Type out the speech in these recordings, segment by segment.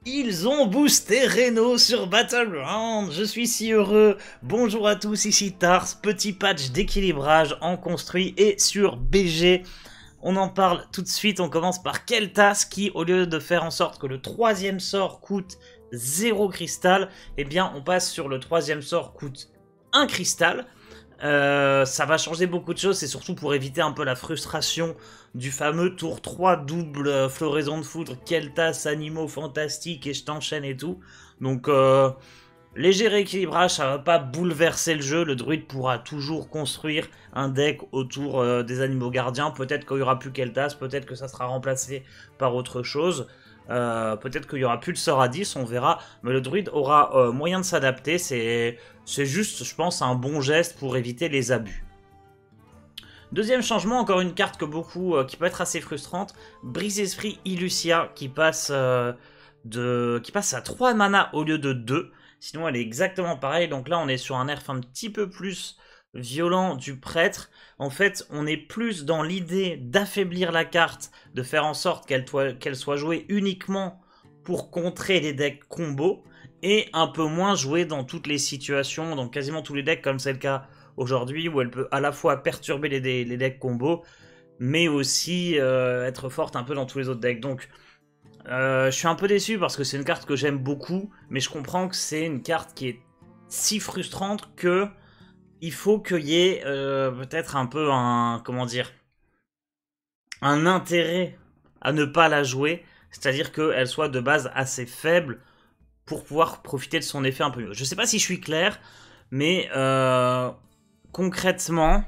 Ils ont boosté Reno sur Battleground, je suis si heureux. Bonjour à tous, ici Tars, petit patch d'équilibrage en construit et sur BG. On en parle tout de suite, on commence par Kel'Thas qui, au lieu de faire en sorte que le troisième sort coûte 0 cristal, eh bien on passe sur le troisième sort coûte 1 cristal. Ça va changer beaucoup de choses, c'est surtout pour éviter un peu la frustration du fameux tour 3 double floraison de foudre, Kel'Thas, animaux fantastiques et je t'enchaîne et tout. Donc léger rééquilibrage, ça va pas bouleverser le jeu, le druide pourra toujours construire un deck autour des animaux gardiens, peut-être qu'il y aura plus Kel'Thas, peut-être que ça sera remplacé par autre chose. Peut-être qu'il y aura plus de sort à 10, on verra, mais le druide aura moyen de s'adapter, c'est juste, je pense, un bon geste pour éviter les abus. Deuxième changement, encore une carte que beaucoup, qui peut être assez frustrante, Brise-Esprit Illucia qui passe à 3 mana au lieu de 2, sinon elle est exactement pareille, donc là on est sur un nerf un petit peu plus violent du prêtre. En fait, on est plus dans l'idée d'affaiblir la carte, de faire en sorte qu'elle soit jouée uniquement pour contrer les decks combo, et un peu moins jouée dans toutes les situations, dans quasiment tous les decks, comme c'est le cas aujourd'hui, où elle peut à la fois perturber les decks combo, mais aussi être forte un peu dans tous les autres decks. Donc, je suis un peu déçu parce que c'est une carte que j'aime beaucoup, mais je comprends que c'est une carte qui est si frustrante que il faut qu'il y ait peut-être un peu comment dire, un intérêt à ne pas la jouer, c'est-à-dire qu'elle soit de base assez faible pour pouvoir profiter de son effet un peu mieux. Je sais pas si je suis clair, mais concrètement,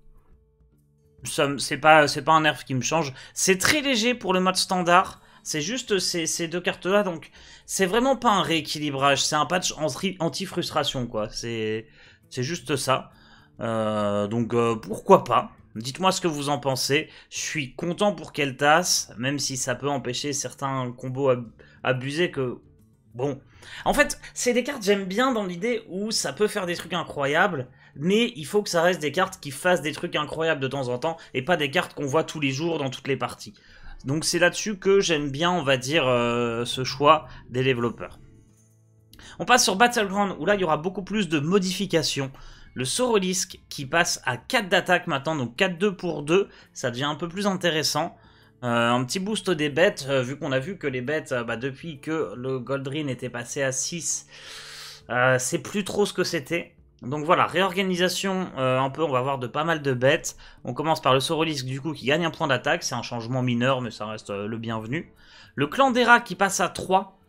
c'est pas un nerf qui me change. C'est très léger pour le mode standard. C'est juste ces deux cartes-là, donc c'est vraiment pas un rééquilibrage. C'est un patch anti-frustration, quoi. C'est juste ça. Donc pourquoi pas. Dites-moi ce que vous en pensez. Je suis content pour Kel'Thas, même si ça peut empêcher certains combos abusés que... Bon. En fait, c'est des cartes j'aime bien dans l'idée où ça peut faire des trucs incroyables, mais il faut que ça reste des cartes qui fassent des trucs incroyables de temps en temps, et pas des cartes qu'on voit tous les jours dans toutes les parties. Donc c'est là-dessus que j'aime bien, on va dire, ce choix des développeurs. On passe sur Battleground, où là il y aura beaucoup plus de modifications. Le Sorolisk qui passe à 4 d'attaque maintenant, donc 4-2 pour 2, ça devient un peu plus intéressant. Un petit boost des bêtes, vu qu'on a vu que les bêtes, depuis que le Goldrin était passé à 6, c'est plus trop ce que c'était. Donc voilà, réorganisation un peu, on va voir de pas mal de bêtes. On commence par le Sorolisk du coup qui gagne un point d'attaque, c'est un changement mineur mais ça reste le bienvenu. Le Clandera qui passe à 3,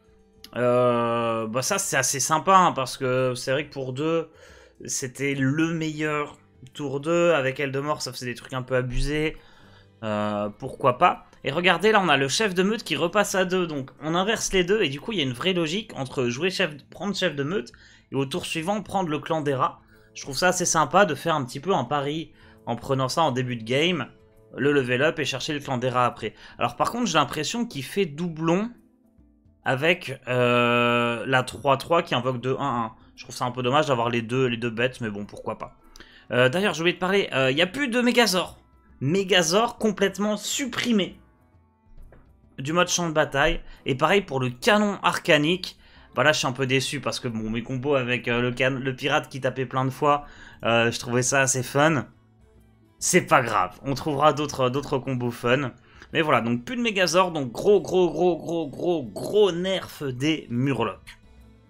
ça c'est assez sympa hein, parce que c'est vrai que pour 2, c'était le meilleur tour 2, avec Eldemort ça faisait des trucs un peu abusés. Pourquoi pas. Et regardez, là on a le chef de meute qui repasse à 2, donc on inverse les deux, et du coup il y a une vraie logique entre prendre chef de meute, et au tour suivant prendre le clan d'Hera. Je trouve ça assez sympa de faire un petit peu un pari en prenant ça en début de game, le level up et chercher le clan d'Hera après. Alors par contre j'ai l'impression qu'il fait doublon avec la 3-3 qui invoque de 1-1. Je trouve ça un peu dommage d'avoir les deux bêtes, mais bon pourquoi pas. D'ailleurs je voulais te parler, il n'y a plus de Megazord. Megazord complètement supprimé du mode champ de bataille. Et pareil pour le canon arcanique. Bah là je suis un peu déçu parce que bon, mes combos avec le pirate qui tapait plein de fois, je trouvais ça assez fun. C'est pas grave, on trouvera d'autres combos fun. Mais voilà, donc plus de Megazord, donc gros nerf des Murlocs.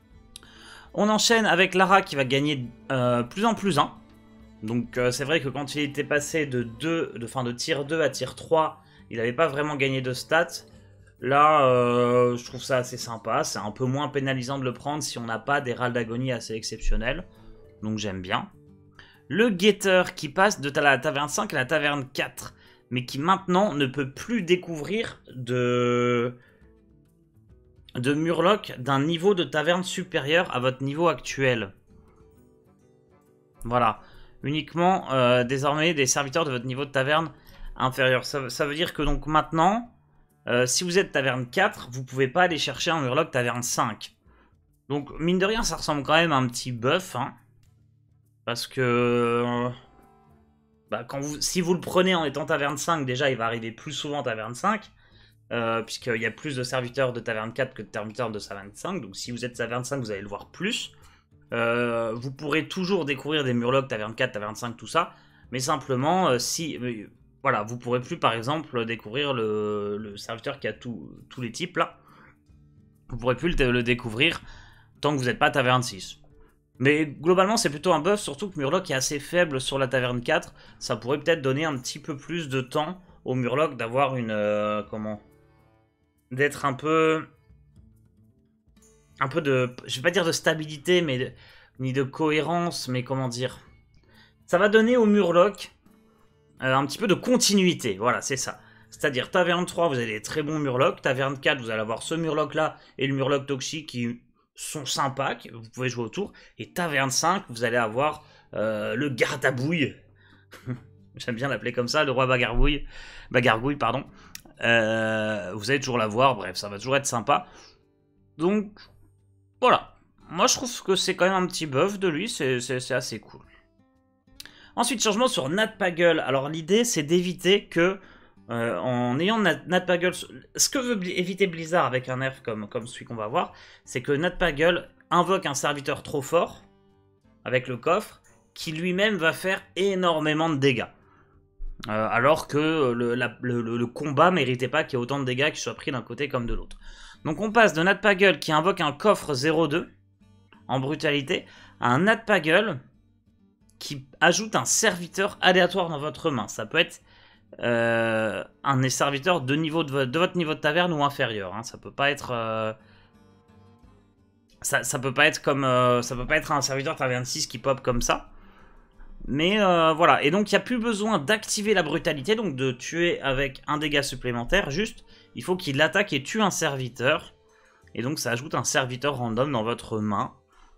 On enchaîne avec Lara qui va gagner plus en plus 1. Donc c'est vrai que quand il était passé de tier 2 à tier 3, il n'avait pas vraiment gagné de stats. Là, je trouve ça assez sympa. C'est un peu moins pénalisant de le prendre si on n'a pas des râles d'agonie assez exceptionnels. Donc j'aime bien. Le guetteur qui passe de la taverne 5 à la taverne 4. Mais qui maintenant ne peut plus découvrir de Murloc d'un niveau de taverne supérieur à votre niveau actuel. Voilà. Uniquement désormais des serviteurs de votre niveau de taverne inférieur. Ça veut dire que donc maintenant, si vous êtes taverne 4, vous pouvez pas aller chercher un Murloc taverne 5. Donc mine de rien, ça ressemble quand même à un petit buff. Hein, parce que si vous le prenez en étant taverne 5, déjà il va arriver plus souvent taverne 5. puisqu'il y a plus de serviteurs de taverne 4 que de serviteurs de taverne 5. Donc si vous êtes taverne 5, vous allez le voir plus. Vous pourrez toujours découvrir des murlocs taverne 4, taverne 5, tout ça. Mais simplement, voilà, vous pourrez plus par exemple découvrir le serviteur qui a tous les types là. Vous pourrez plus le découvrir tant que vous n'êtes pas taverne 6. Mais globalement, c'est plutôt un buff, surtout que Murloc est assez faible sur la taverne 4. Ça pourrait peut-être donner un petit peu plus de temps au Murloc d'avoir une... comment... D'être un peu de... Je vais pas dire de stabilité, mais ni de cohérence, mais comment dire... Ça va donner au Murloc un petit peu de continuité. Voilà, c'est ça. C'est-à-dire, taverne 3, vous avez des très bons Murlocs. Taverne 4, vous allez avoir ce Murloc-là et le Murloc Toxique qui... sont sympas, que vous pouvez jouer autour. Et taverne 5, vous allez avoir le garde-à-bouille. J'aime bien l'appeler comme ça, le roi Bagargouille. Bagargouille, pardon. Vous allez toujours l'avoir, bref, ça va toujours être sympa. Donc, voilà. Moi, je trouve que c'est quand même un petit buff de lui, c'est assez cool. Ensuite, changement sur Natpagel. Alors, l'idée, c'est d'éviter que... en ayant Natpagel, ce que veut éviter Blizzard avec un nerf comme celui qu'on va voir, c'est que Natpagel invoque un serviteur trop fort avec le coffre qui lui-même va faire énormément de dégâts. Alors que le combat méritait pas qu'il y ait autant de dégâts qui soient pris d'un côté comme de l'autre. Donc on passe de Natpagel qui invoque un coffre 0-2 en brutalité à un Natpagel qui ajoute un serviteur aléatoire dans votre main. Ça peut être un des serviteurs de votre niveau de taverne ou inférieur. Hein. Ça peut pas être ça peut pas être comme ça peut pas être un serviteur taverne 6 qui pop comme ça. Mais voilà, et donc il n'y a plus besoin d'activer la brutalité, donc de tuer avec un dégât supplémentaire, juste il faut qu'il attaque et tue un serviteur. Et donc ça ajoute un serviteur random dans votre main.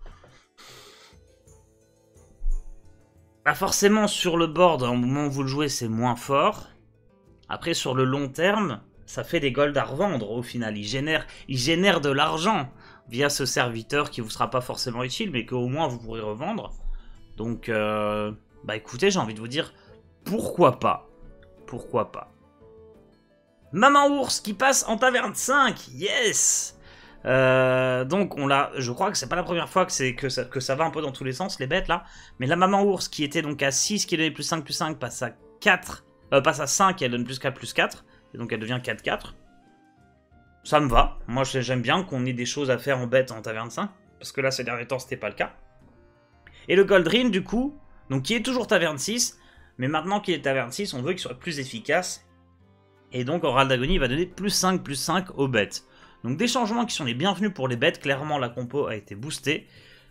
Bah forcément sur le board, au moment où vous le jouez, c'est moins fort. Après sur le long terme, ça fait des golds à revendre au final. Il génère de l'argent via ce serviteur qui vous sera pas forcément utile, mais qu'au moins vous pourrez revendre. Donc bah écoutez, j'ai envie de vous dire, pourquoi pas. Pourquoi pas. Maman ours qui passe en taverne 5, yes. Donc on l'a, je crois que c'est pas la première fois que ça va un peu dans tous les sens les bêtes là, mais la maman ours qui était donc à 6 qui donnait plus 5 passe à 4, passe à 5 et elle donne plus 4, et donc elle devient 4-4. Ça me va, moi j'aime bien qu'on ait des choses à faire en bête en taverne 5, parce que là ces derniers temps c'était pas le cas. Et le Goldrin du coup, donc qui est toujours taverne 6, mais maintenant qu'il est taverne 6 on veut qu'il soit plus efficace, et donc Oral d'Agonie va donner plus 5 aux bêtes. Donc des changements qui sont les bienvenus pour les bêtes. Clairement la compo a été boostée.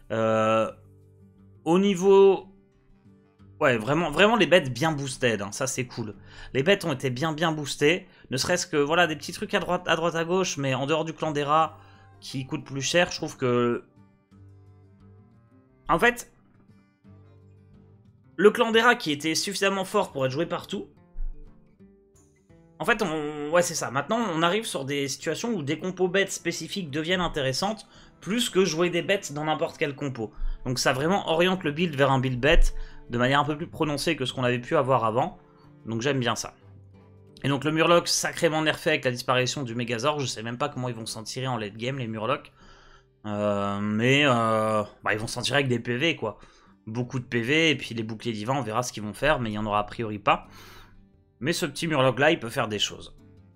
Au niveau... Ouais, vraiment les bêtes bien boosted, hein, ça c'est cool. Les bêtes ont été bien boostées. Ne serait-ce que voilà des petits trucs à droite à gauche, mais en dehors du clan des rats qui coûte plus cher, je trouve que... En fait, le clan des rats qui était suffisamment fort pour être joué partout, en fait, ouais, c'est ça. Maintenant, on arrive sur des situations où des compos bêtes spécifiques deviennent intéressantes, plus que jouer des bêtes dans n'importe quel compo. Donc ça vraiment oriente le build vers un build bête de manière un peu plus prononcée que ce qu'on avait pu avoir avant. Donc j'aime bien ça. Et donc le Murloc sacrément nerfé avec la disparition du Megazord. Je sais même pas comment ils vont s'en tirer en late game, les Murlocs. Bah, ils vont s'en tirer avec des PV, quoi. Beaucoup de PV, et puis les boucliers divins, on verra ce qu'ils vont faire, mais il y en aura a priori pas. Mais ce petit Murloc là, il peut faire des choses.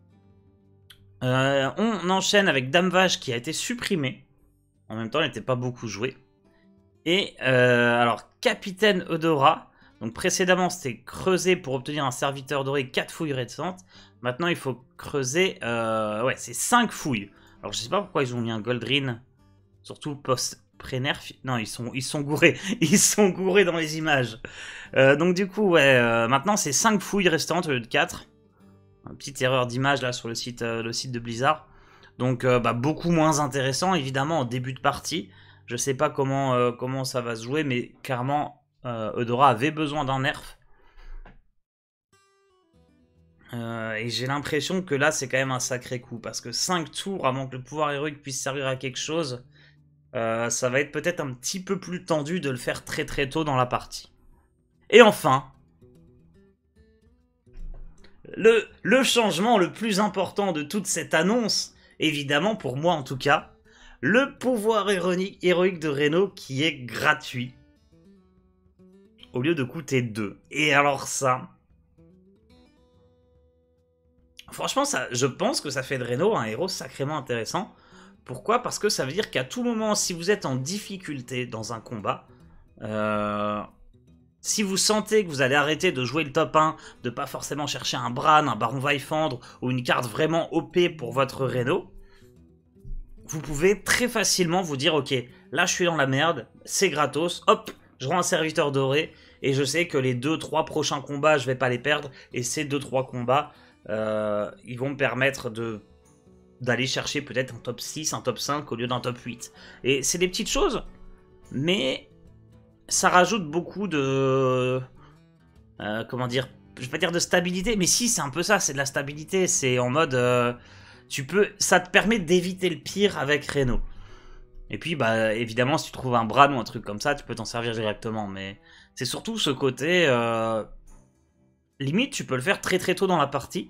On enchaîne avec Dame Vache qui a été supprimée. En même temps, elle n'était pas beaucoup jouée. Et alors, Capitaine Eudora. Donc précédemment, c'était creuser pour obtenir un serviteur doré 4 fouilles récentes. Maintenant, il faut creuser... ouais, c'est 5 fouilles. Alors, je sais pas pourquoi ils ont mis un Goldrin. Surtout post-pré-nerf. Non, ils sont gourés. Ils sont gourés dans les images. Donc du coup, ouais, maintenant c'est 5 fouilles restantes au lieu de 4. Une petite erreur d'image là sur le site de Blizzard. Donc bah, beaucoup moins intéressant évidemment en début de partie. Je sais pas comment ça va se jouer, mais clairement Eudora avait besoin d'un nerf. Et j'ai l'impression que là c'est quand même un sacré coup. Parce que 5 tours avant que le pouvoir héroïque puisse servir à quelque chose, ça va être peut-être un petit peu plus tendu de le faire très tôt dans la partie. Et enfin, le changement le plus important de toute cette annonce, évidemment pour moi en tout cas, le pouvoir héroïque de Reno qui est gratuit, au lieu de coûter 2. Et alors ça... Franchement, je pense que ça fait de Reno un héros sacrément intéressant. Pourquoi? Parce que ça veut dire qu'à tout moment, si vous êtes en difficulté dans un combat, si vous sentez que vous allez arrêter de jouer le top 1, de pas forcément chercher un Bran, un Baron Vaifandre ou une carte vraiment OP pour votre Reno, vous pouvez très facilement vous dire ok, là je suis dans la merde, c'est gratos, hop, je rends un serviteur doré et je sais que les 2-3 prochains combats je vais pas les perdre et ces 2-3 combats ils vont me permettre d'aller chercher peut-être un top 6, un top 5 au lieu d'un top 8. Et c'est des petites choses, mais ça rajoute beaucoup de... comment dire? Je vais pas dire de stabilité, mais si, c'est un peu ça, c'est de la stabilité. C'est en mode... ça te permet d'éviter le pire avec Reno. Et puis, bah, évidemment, si tu trouves un Bran ou un truc comme ça, tu peux t'en servir directement. Mais c'est surtout ce côté... limite, tu peux le faire très très tôt dans la partie.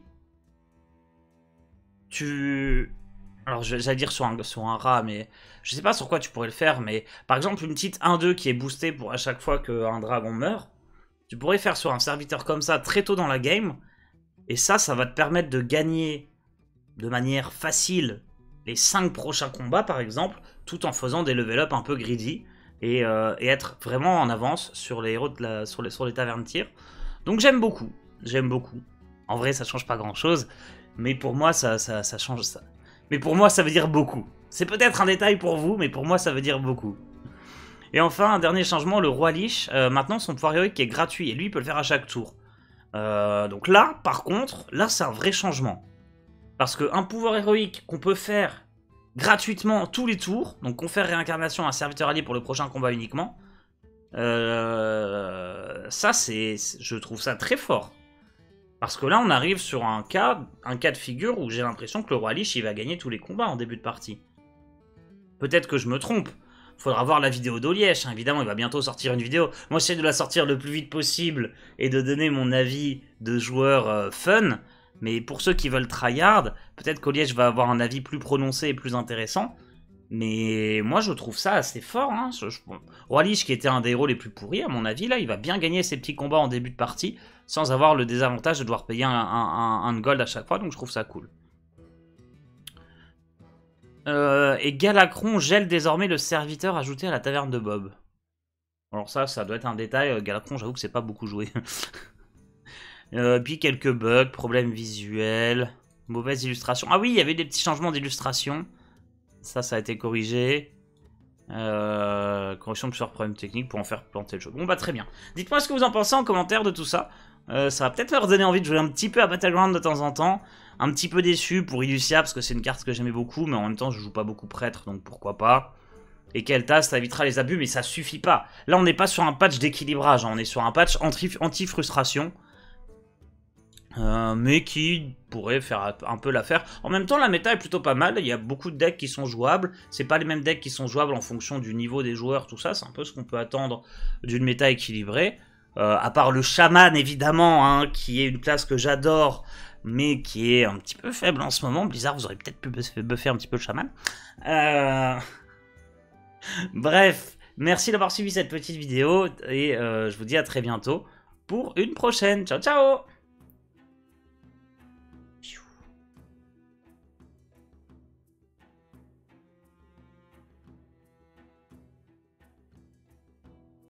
Alors, j'allais dire sur un rat, mais je sais pas sur quoi tu pourrais le faire, mais par exemple, une petite 1-2 qui est boostée pour à chaque fois qu'un dragon meurt, tu pourrais faire sur un serviteur comme ça très tôt dans la game, et ça va te permettre de gagner de manière facile les 5 prochains combats, par exemple, tout en faisant des level up un peu greedy, et être vraiment en avance sur les héros sur les tavernes tir. Donc j'aime beaucoup. En vrai, ça change pas grand-chose, mais pour moi, ça change ça. Mais pour moi, ça veut dire beaucoup. C'est peut-être un détail pour vous, mais pour moi, ça veut dire beaucoup. Et enfin, un dernier changement, le Roi Lich, maintenant, son pouvoir héroïque est gratuit, et lui, il peut le faire à chaque tour. Donc là, par contre, là, c'est un vrai changement. Parce qu'un pouvoir héroïque qu'on peut faire gratuitement tous les tours, donc confère réincarnation à un serviteur allié pour le prochain combat uniquement, ça, je trouve ça très fort. Parce que là, on arrive sur un cas de figure où j'ai l'impression que le Roi Lich, il va gagner tous les combats en début de partie. Peut-être que je me trompe. Faudra voir la vidéo d'Olièche, hein. Évidemment, il va bientôt sortir une vidéo. Moi, j'essaie de la sortir le plus vite possible et de donner mon avis de joueur fun. Mais pour ceux qui veulent tryhard, peut-être qu'Olièche va avoir un avis plus prononcé et plus intéressant. Mais moi, je trouve ça assez fort. Hein. Roi Lich, qui était un des héros les plus pourris, à mon avis, là, il va bien gagner ses petits combats en début de partie, sans avoir le désavantage de devoir payer un gold à chaque fois, donc je trouve ça cool. Et Galacron gèle désormais le serviteur ajouté à la taverne de Bob. Alors ça doit être un détail. Galacron, j'avoue que c'est pas beaucoup joué. Puis quelques bugs, problèmes visuels, mauvaise illustration. Ah oui, il y avait des petits changements d'illustration. Ça a été corrigé. Correction de plusieurs problèmes techniques pour en faire planter le jeu. Bon bah très bien. Dites-moi ce que vous en pensez en commentaire de tout ça. Ça va peut-être leur donner envie de jouer un petit peu à Battleground de temps en temps. Un petit peu déçu pour Illucia parce que c'est une carte que j'aimais beaucoup, mais en même temps je joue pas beaucoup prêtre, donc pourquoi pas. Et Kel'Thas, ça évitera les abus, mais ça suffit pas. Là on n'est pas sur un patch d'équilibrage, hein. On est sur un patch anti-frustration. Mais qui pourrait faire un peu l'affaire. En même temps, la méta est plutôt pas mal. Il y a beaucoup de decks qui sont jouables. C'est pas les mêmes decks qui sont jouables en fonction du niveau des joueurs, tout ça. C'est un peu ce qu'on peut attendre d'une méta équilibrée. À part le chaman, évidemment, hein, qui est une classe que j'adore, mais qui est un petit peu faible en ce moment. Blizzard, vous aurez peut-être pu buffer un petit peu le chaman. Bref, merci d'avoir suivi cette petite vidéo. Et je vous dis à très bientôt pour une prochaine. Ciao, ciao!